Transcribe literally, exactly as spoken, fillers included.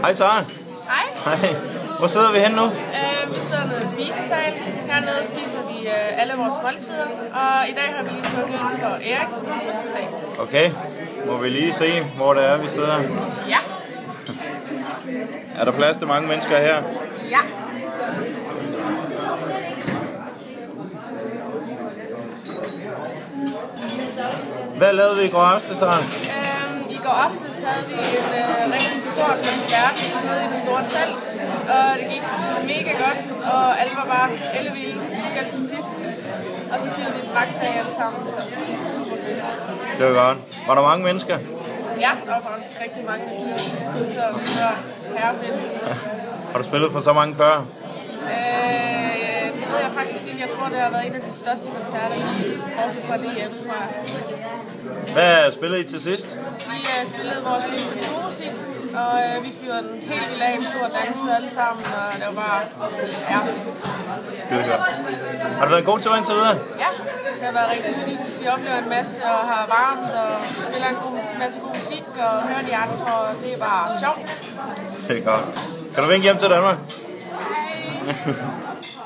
Hej Sara. Hej. Hej. Hvor sidder vi henne nu? Øh, vi sidder nede i spisesalen. Hernede spiser vi øh, alle vores måltider. Og i dag har vi lige sukket ind for Erik, som har fødselsdag. Okay. Må vi lige se, hvor det er, vi sidder? Ja. Er der plads til mange mennesker her? Ja. Hvad lavede vi i går aftes, Sara? Øhm, I går aftes havde vi en øh, rigtig stor koncert nede i det store telt. Og det gik mega godt, og alle var bare ellevilde, specielt til sidst. Og så fyrede vi et max af alle sammen, så det var super fedt. Det var godt. Var der mange mennesker? Ja, der var faktisk rigtig mange, der kiggede, så det var herrefedt. Har du spillet for så mange før? Øh, det ved jeg faktisk ikke. Jeg tror, det har været en af de største koncerter i også fra D M, tror jeg. Hvad spillede I til sidst? Vi uh, spillede vores nye musik, og uh, vi fyrede den helt vildt af, en stor dans alle sammen, og det var bare, ja. Skide godt. Har du været en god tur indtil videre? Ja, det har været rigtig hyggeligt. Vi oplever en masse og har varmt, og spiller en god, masse god musik, og hører de andre, og det er bare sjovt. Det er godt. Kan du vinke hjem til Danmark? Hej.